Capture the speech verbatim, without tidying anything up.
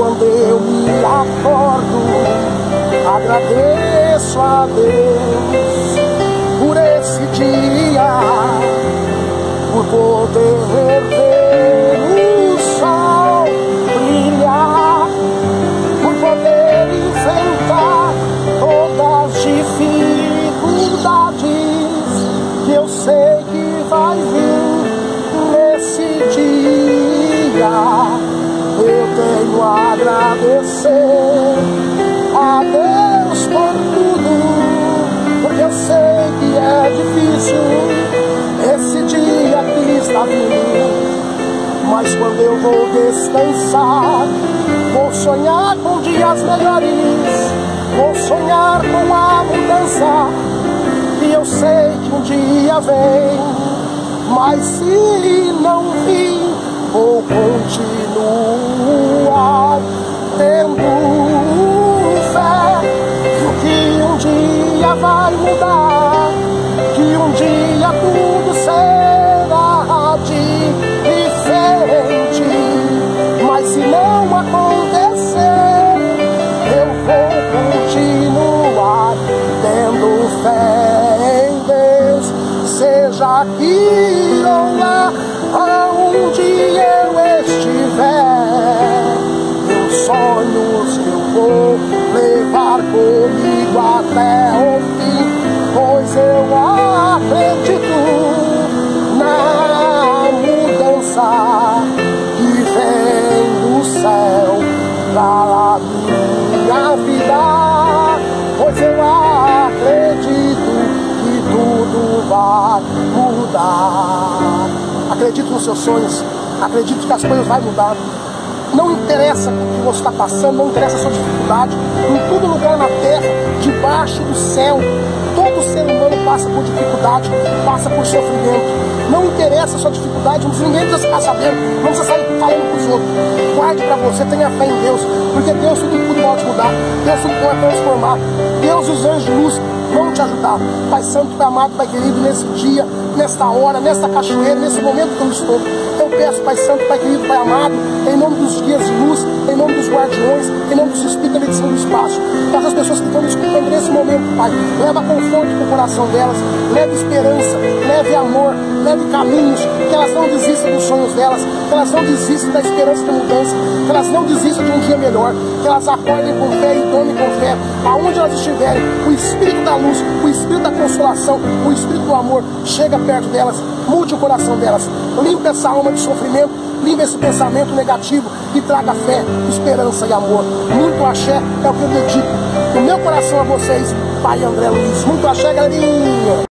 quando eu me acordo, agradeço a Deus por esse dia, por poder ver o sol brilhar, por poder enfrentar todas as dificuldades que eu sei que vai vir nesse dia. Eu tenho a agradecer a Deus por tudo, porque eu sei que é difícil esse dia que está vindo. Mas quando eu vou descansar, vou sonhar com dias melhores, vou sonhar com a mudança, e eu sei que um dia vem. Mas se não vir, vou continuar tendo fé que um dia vai mudar, que um dia tudo será diferente. Mas se não acontecer, eu vou continuar tendo fé em Deus, seja aqui ou lá, aonde eu estiver. Meus sonhos eu vou levar comigo até o fim, pois eu acredito na mudança que vem do céu pra minha vida, pois eu acredito que tudo vai mudar. Acredito nos seus sonhos, acredito que as coisas vão mudar. Não interessa o que você está passando, não interessa a sua dificuldade. Em todo lugar na terra, debaixo do céu, todo ser humano passa por dificuldade, passa por sofrimento. Não interessa a sua dificuldade, ninguém precisa ficar sabendo, não precisa sair falando para os outros. Guarde para você, tenha fé em Deus, porque Deus tudo pode mudar, Deus tudo pode transformar. Deus e os anjos de luz vão te ajudar. Pai Santo, Pai amado, Pai querido, nesse dia, nesta hora, nesta cachoeira, nesse momento que eu estou, eu peço, Pai Santo, Pai querido, Pai amado, em nome dos guias de luz, em nome dos guardiões, em nome dos espíritos da medição do espaço, para as pessoas que estão me escutando nesse momento, Pai, leva conforto para o coração delas, leve esperança, leve amor, leve caminhos, que elas não desistam dos sonhos delas, que elas não desistam da esperança de mudança, que elas não desistam de um dia melhor, que elas acordem com fé e tomem com fé, aonde elas estiverem, o Espírito da luz, o Espírito da consolação, o Espírito do amor, chega perto delas, mude o coração delas, limpe essa alma de sofrimento, limpe esse pensamento negativo e traga fé, esperança e amor. Muito axé é o que eu dedico do meu coração a vocês, Pai André Luiz. Muito axé, galerinha!